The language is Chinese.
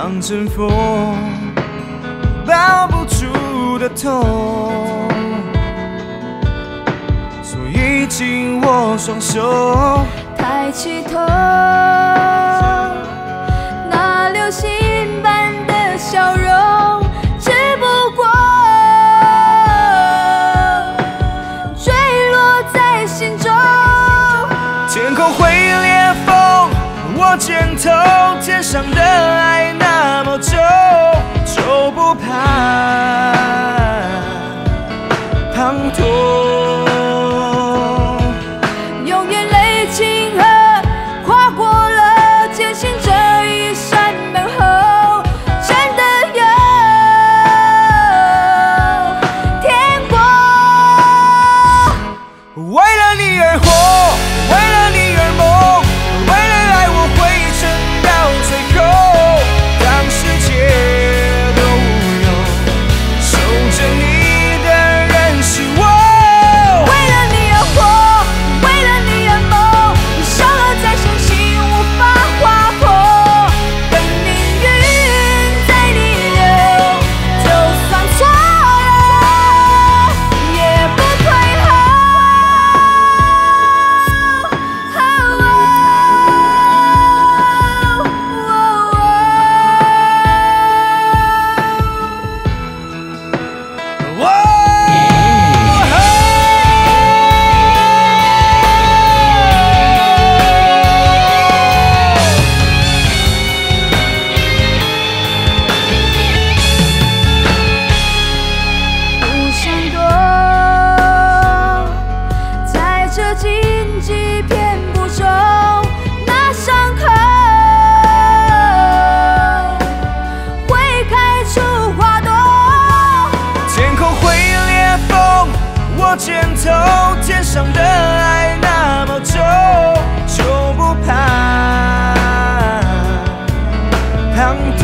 像阵风，抱不住的痛，所以紧握双手， 抬起头，那流星般的笑容，只不过坠落在心中。 天空会裂缝，我肩头，天上的爱那么重，就不怕滂沱。 用眼泪清河，跨过了艰辛这一扇门后，真的有天国。 为了你而活，为了你而梦，为了爱我会撑到最后。当世界都无用，守着你的人是我。 为了你而活，为了你而梦，笑了再伤心无法划破，等命运在逆流，就算错了也不退后。不想躲，在这荆棘遍布中，那伤口会开出花朵。 天空会裂缝，我肩头，天上的爱那么重，就不怕滂沱。